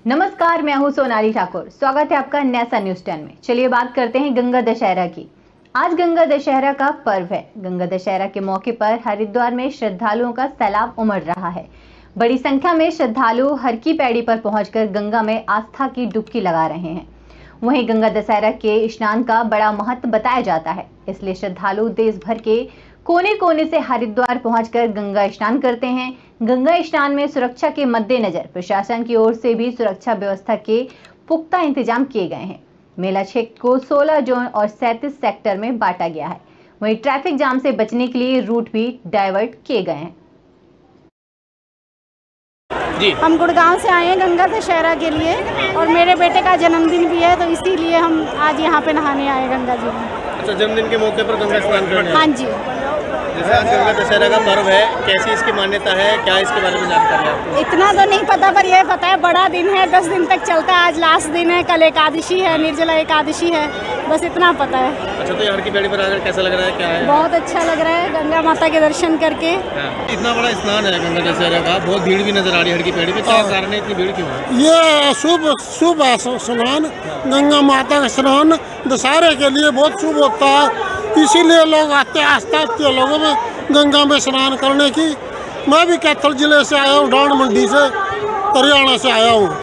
नमस्कार, मैं हूं सोनाली ठाकुर। स्वागत है आपका नेसा न्यूज़ 10 में। चलिए बात करते हैं गंगा दशहरा की। आज गंगा दशहरा का पर्व है। गंगा दशहरा के मौके पर हरिद्वार में श्रद्धालुओं का सैलाब उमड़ रहा है। बड़ी संख्या में श्रद्धालु हर की पैड़ी पर पहुंचकर गंगा में आस्था की डुबकी लगा रहे हैं। वहीं गंगा दशहरा के स्नान का बड़ा महत्व बताया जाता है, इसलिए श्रद्धालु देश भर के कोने कोने से हरिद्वार पहुंचकर गंगा स्नान करते हैं। गंगा स्नान में सुरक्षा के मद्देनजर प्रशासन की ओर से भी सुरक्षा व्यवस्था के पुख्ता इंतजाम किए गए हैं। मेला क्षेत्र को 16 जोन और 37 सेक्टर में बांटा गया है। वहीं ट्रैफिक जाम से बचने के लिए रूट भी डाइवर्ट किए गए हैं। जी, हम गुड़गांव से आए हैं गंगा दशहरा के लिए और मेरे बेटे का जन्मदिन भी है, तो इसीलिए हम आज यहाँ पे नहाने आए गंगा जी में। अच्छा, जन्मदिन के मौके पर गंगा स्नान करने? हाँ जी। जैसे आज गंगा दशहरा का पर्व है, कैसी इसकी मान्यता है, क्या इसके बारे में जानकारी है आपको? इतना तो नहीं पता, पर यह पता है बड़ा दिन है, 10 दिन तक चलता है। आज लास्ट दिन है, कल एकादशी है, निर्जला एकादशी है, बस इतना पता है। अच्छा, तो ये हर की पैड़ी पर आकर कैसा लग रहा है, क्या है? बहुत अच्छा लग रहा है गंगा माता के दर्शन करके। इतना बड़ा स्नान है गंगा दशहरा का, बहुत भीड़ भी नजर आ रही है हर की पैड़ी पे। क्या कारण है, इतनी भीड़ क्यों है? ये शुभ स्नान, गंगा माता का स्नान दशहरे के लिए बहुत शुभ होता है, इसीलिए लोग आते हैं। आस्था होती है लोगों में गंगा में स्नान करने की। मैं भी कैथल जिले से आया हूँ, डांड मंडी से, हरियाणा से आया हूँ।